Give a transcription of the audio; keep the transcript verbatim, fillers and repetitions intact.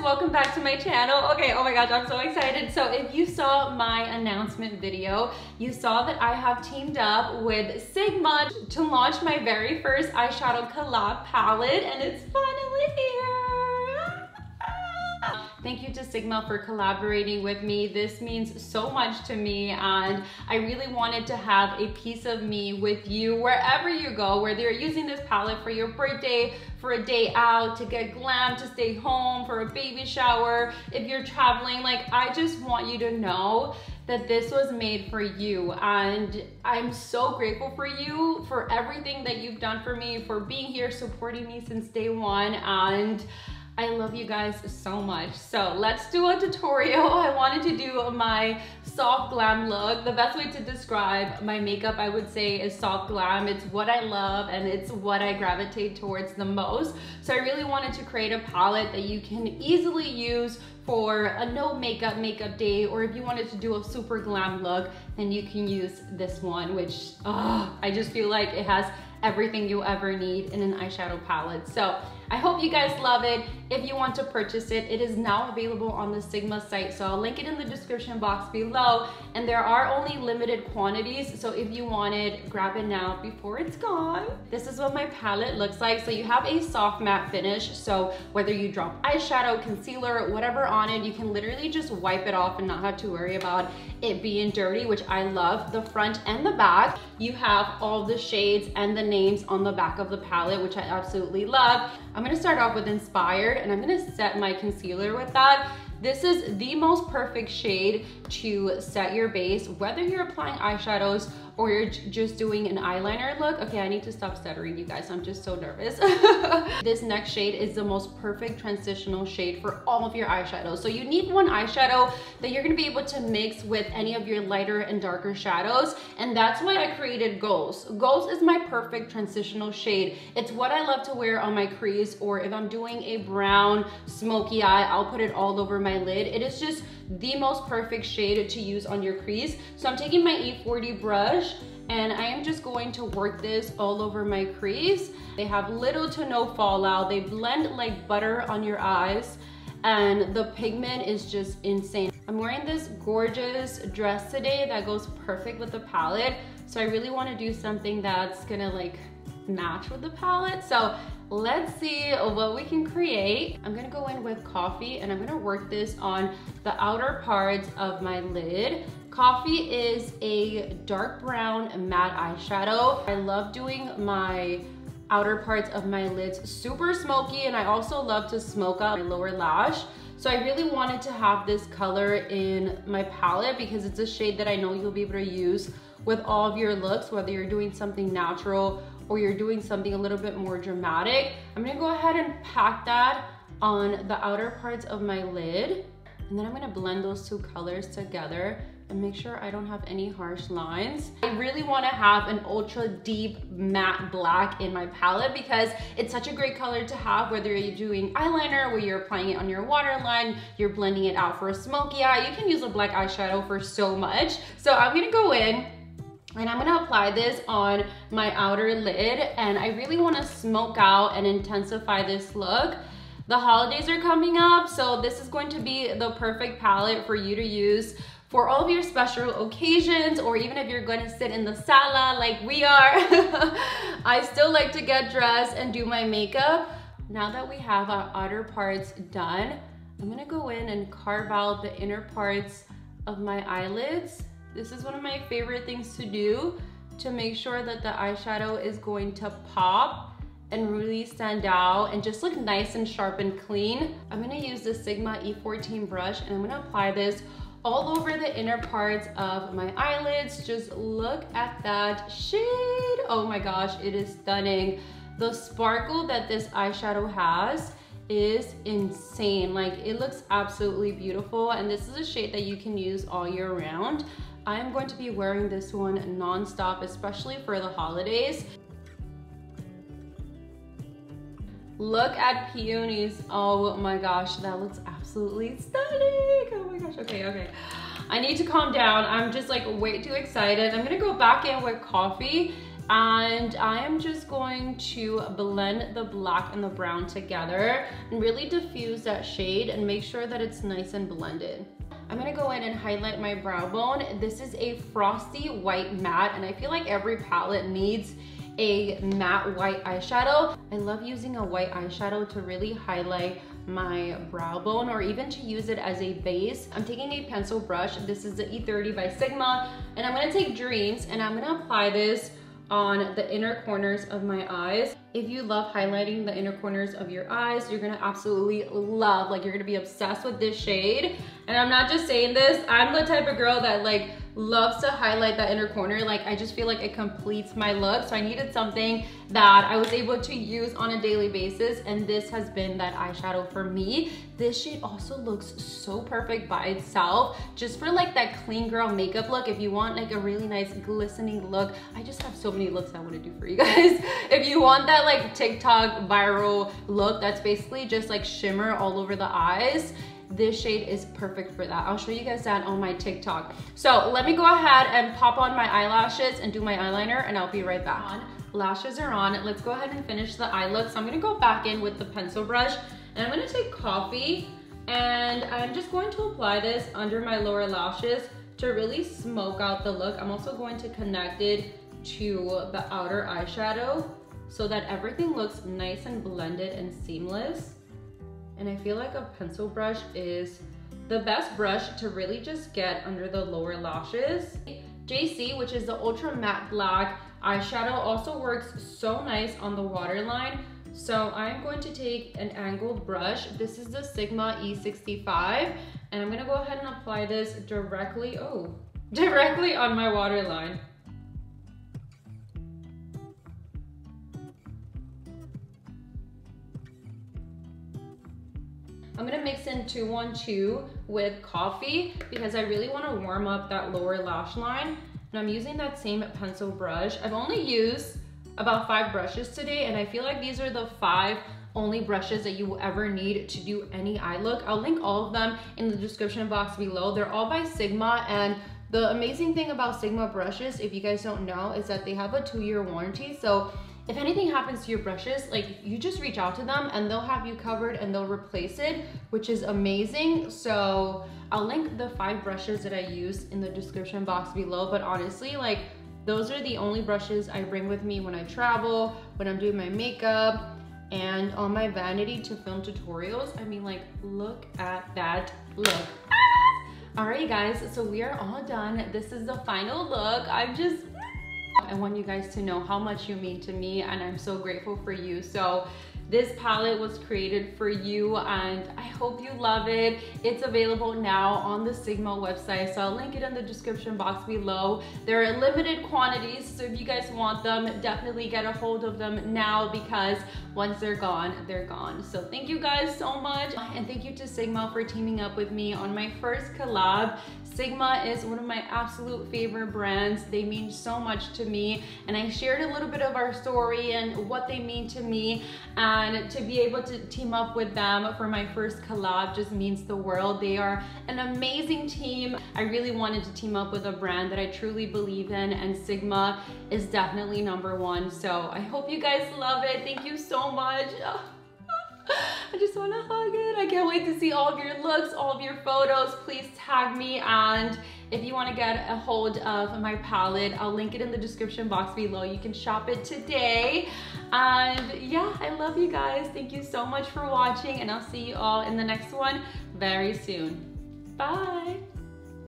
welcome back to my channel. Okay, oh my gosh, I'm so excited. So if you saw my announcement video, you saw that I have teamed up with Sigma to launch my very first eyeshadow collab palette, and it's finally here. Thank you to Sigma for collaborating with me. This means so much to me, and I really wanted to have a piece of me with you wherever you go, whether you're using this palette for your birthday, for a day out, to get glam, to stay home, for a baby shower, if you're traveling. Like, I just want you to know that this was made for you, and I'm so grateful for you, for everything that you've done for me, for being here, supporting me since day one, and I love you guys so much. So let's do a tutorial. I wanted to do my soft glam look. The best way to describe my makeup, I would say, is soft glam. It's what I love and it's what I gravitate towards the most. So I really wanted to create a palette that you can easily use for a no makeup makeup day, or if you wanted to do a super glam look, then you can use this one, which oh, I just feel like it has everything you ever need in an eyeshadow palette. So I hope you guys love it. If you want to purchase it, it is now available on the Sigma site. So I'll link it in the description box below. And there are only limited quantities. So if you want it, grab it now before it's gone. This is what my palette looks like. So you have a soft matte finish. So whether you drop eyeshadow, concealer, whatever on it, you can literally just wipe it off and not have to worry about it being dirty, which I love. The front and the back, you have all the shades and the names on the back of the palette, which I absolutely love. I'm gonna start off with Inspired, and I'm gonna set my concealer with that. This is the most perfect shade to set your base, whether you're applying eyeshadows or you're just doing an eyeliner look. Okay, I need to stop stuttering, you guys. I'm just so nervous. This next shade is the most perfect transitional shade for all of your eyeshadows. So you need one eyeshadow that you're gonna be able to mix with any of your lighter and darker shadows. And that's why I created Ghost. Ghost is my perfect transitional shade. It's what I love to wear on my crease, or if I'm doing a brown smoky eye, I'll put it all over my lid. It is just the most perfect shade to use on your crease. So I'm taking my E forty brush and I am just going to work this all over my crease. They have little to no fallout. They blend like butter on your eyes, and the pigment is just insane. I'm wearing this gorgeous dress today that goes perfect with the palette. So I really want to do something that's gonna like match with the palette. So let's see what we can create. I'm gonna go in with Coffee, and I'm gonna work this on the outer parts of my lid. Coffee is a dark brown matte eyeshadow. I love doing my outer parts of my lids super smoky, and I also love to smoke out my lower lash. So I really wanted to have this color in my palette because it's a shade that I know you'll be able to use with all of your looks, whether you're doing something natural or you're doing something a little bit more dramatic. I'm gonna go ahead and pack that on the outer parts of my lid. And then I'm gonna blend those two colors together and make sure I don't have any harsh lines. I really wanna have an ultra deep matte black in my palette because it's such a great color to have, whether you're doing eyeliner, where you're applying it on your waterline, you're blending it out for a smoky eye. You can use a black eyeshadow for so much. So I'm gonna go in and I'm gonna apply this on my outer lid, and I really wanna smoke out and intensify this look. The holidays are coming up, so this is going to be the perfect palette for you to use for all of your special occasions, or even if you're gonna sit in the sala like we are. I still like to get dressed and do my makeup. Now that we have our outer parts done, I'm gonna go in and carve out the inner parts of my eyelids. This is one of my favorite things to do to make sure that the eyeshadow is going to pop and really stand out and just look nice and sharp and clean. I'm gonna use the Sigma E fourteen brush, and I'm gonna apply this all over the inner parts of my eyelids. Just look at that shade. Oh my gosh, it is stunning. The sparkle that this eyeshadow has is insane. Like, it looks absolutely beautiful, and this is a shade that you can use all year round. I am going to be wearing this one non-stop, especially for the holidays. Look at Peonies. Oh my gosh, that looks absolutely stunning. Oh my gosh, okay, okay. I need to calm down. I'm just like way too excited. I'm gonna go back in with Coffee, And I am just going to blend the black and the brown together and really diffuse that shade and make sure that it's nice and blended. I'm gonna go in and highlight my brow bone. This is a frosty white matte, and I feel like every palette needs a matte white eyeshadow. I love using a white eyeshadow to really highlight my brow bone, or even to use it as a base. I'm taking a pencil brush. This is the E thirty by Sigma, and I'm gonna take Dreams, and I'm gonna apply this on the inner corners of my eyes. If you love highlighting the inner corners of your eyes, you're gonna absolutely love, like you're gonna be obsessed with this shade. And I'm not just saying this, I'm the type of girl that like loves to highlight that inner corner. Like I just feel like it completes my look. So I needed something that I was able to use on a daily basis, and this has been that eyeshadow for me. This shade also looks so perfect by itself, just for like that clean girl makeup look. If you want like a really nice glistening look, I just have so many looks I want to do for you guys. If you want that like TikTok viral look that's basically just like shimmer all over the eyes, this shade is perfect for that. I'll show you guys that on my TikTok. So let me go ahead and pop on my eyelashes and do my eyeliner, and I'll be right back. Lashes are on. Let's go ahead and finish the eye look. So I'm gonna go back in with the pencil brush, and I'm gonna take Coffee, and I'm just going to apply this under my lower lashes to really smoke out the look. I'm also going to connect it to the outer eyeshadow so that everything looks nice and blended and seamless. And I feel like a pencil brush is the best brush to really just get under the lower lashes. J C, which is the Ultra Matte Black eyeshadow, also works so nice on the waterline. So I'm going to take an angled brush. This is the Sigma E sixty-five, and I'm gonna go ahead and apply this directly, oh, directly on my waterline. I'm gonna mix in two one two with Coffee because I really wanna warm up that lower lash line. And I'm using that same pencil brush. I've only used about five brushes today, and I feel like these are the five only brushes that you will ever need to do any eye look. I'll link all of them in the description box below. They're all by Sigma, and the amazing thing about Sigma brushes, if you guys don't know, is that they have a two-year warranty. So if anything happens to your brushes, like you just reach out to them and they'll have you covered and they'll replace it, which is amazing. So I'll link the five brushes that I use in the description box below. But honestly, like those are the only brushes I bring with me when I travel, when I'm doing my makeup, and on my vanity to film tutorials. I mean, like, look at that look. Ah! All right, guys, so we are all done. This is the final look. I'm just, I want you guys to know how much you mean to me, and I'm so grateful for you. So this palette was created for you, and I hope you love it. It's available now on the Sigma website, so I'll link it in the description box below. There are limited quantities, so if you guys want them, definitely get a hold of them now, because once they're gone, they're gone. So thank you guys so much, and thank you to Sigma for teaming up with me on my first collab. Sigma is one of my absolute favorite brands. They mean so much to me, and I shared a little bit of our story and what they mean to me, and to be able to team up with them for my first collab just means the world. They are an amazing team. I really wanted to team up with a brand that I truly believe in, and Sigma is definitely number one. So I hope you guys love it. Thank you so much. I just want to hug it. I can't wait to see all of your looks, all of your photos. Please tag me, and if you want to get a hold of my palette, I'll link it in the description box below. You can shop it today. And yeah, I love you guys. Thank you so much for watching, and I'll see you all in the next one very soon. Bye.